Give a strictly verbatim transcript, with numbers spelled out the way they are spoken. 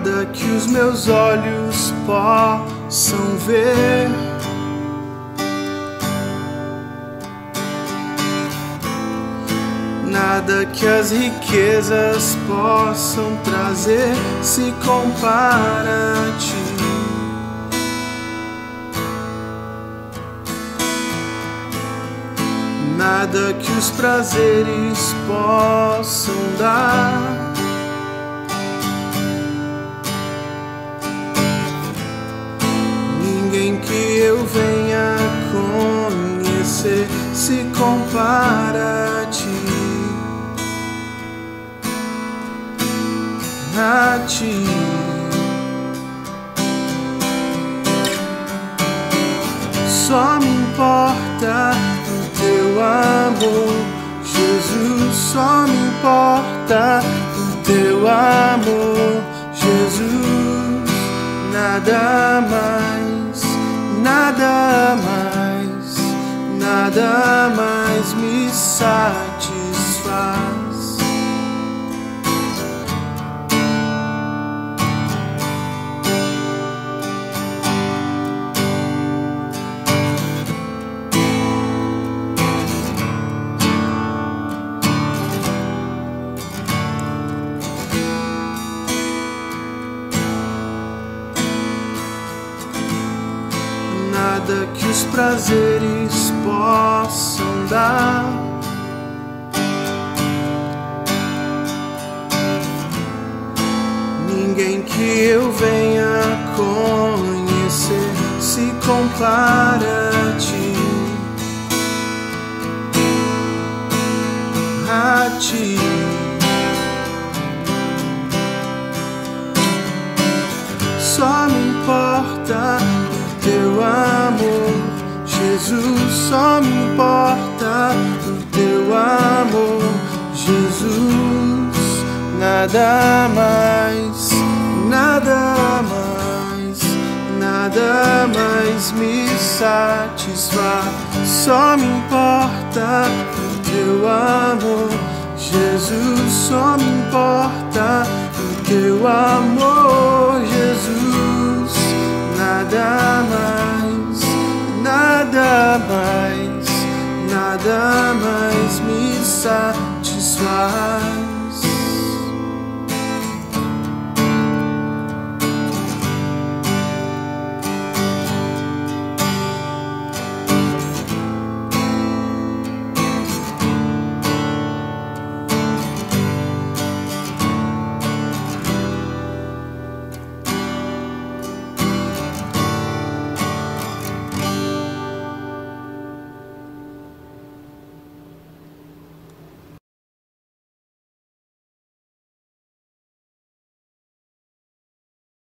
Nada que os meus olhos possam ver, nada que as riquezas possam trazer se compara a ti. Nada que os prazeres possam dar, ninguém que eu venha conhecer se compara a ti. A ti. Só me importa o teu amor, Jesus. Só me importa o teu amor, Jesus. Nada mais, nada mais, nada mais me satisfaz. Nada que os prazeres possam dar, ninguém que eu venha conhecer se compara a ti. A ti. Só me importa teu amor, Jesus. Só me importa o teu amor, Jesus. Nada mais, nada mais, nada mais me satisfaz. Só me importa o teu amor, Jesus. Só me importa o teu amor, Jesus. Nada mais, nada mais, nada mais me satisfaz.